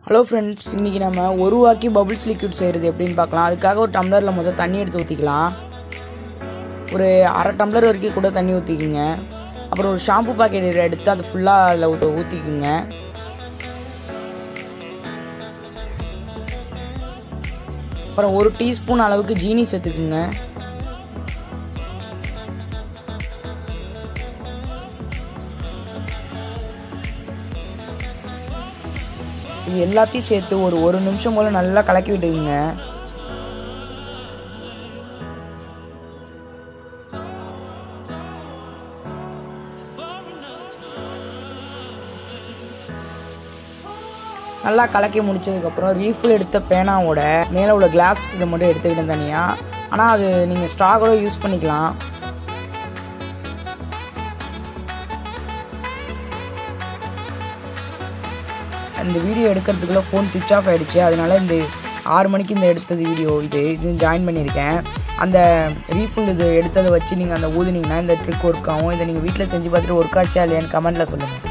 Hello friends, இன்றைக்கி நம்ம ஒரு வாக்கி பபிள்ஸ் லிக்விட் செய்கிறது எப்படின்னு பார்க்கலாம். அதுக்காக ஒரு டம்ளரில் முதல் தண்ணி எடுத்து ஊற்றிக்கலாம். ஒரு அரை டம்ளர் வரைக்கும் கூட தண்ணி ஊற்றிக்குங்க. அப்புறம் ஒரு ஷாம்பு பாக்கெட் எடுத்து அது ஃபுல்லாக அதில் ஊற்றிக்குங்க. அப்புறம் ஒரு டீஸ்பூன் அளவுக்கு ஜீனி சேர்த்துக்குங்க. இது எல்லாத்தையும் சேர்த்து ஒரு நிமிஷம் போல் நல்லா கலக்கி விட்டுக்குங்க. நல்லா கலக்கி முடிச்சதுக்கப்புறம் ரீஃபில் எடுத்த பேனாவோட மேலே உள்ள கிளாஸ் இதை மட்டும் எடுத்துக்கிட்டேன் தனியாக. ஆனால் அது நீங்கள் ஸ்ட்ரா கூட யூஸ் பண்ணிக்கலாம். இந்த வீடியோ எடுக்கிறதுக்குள்ளே ஃபோன் சுவிட்ச் ஆஃப் ஆகிடுச்சு. அதனால இந்த 6 மணிக்கு இந்த எடுத்தது வீடியோ இது ஜாயின் பண்ணியிருக்கேன். அந்த ரீஃபில் இது எடுத்ததை வச்சு நீங்கள் அந்த ஊதுனீங்கன்னா இந்த ட்ரிக் ஒர்க் ஆகும். இதை நீங்கள் வீட்டில் செஞ்சு பார்த்துட்டு ஒர்க் ஆச்சா இல்லையான்னு கமெண்ட்டில் சொல்லுங்கள்.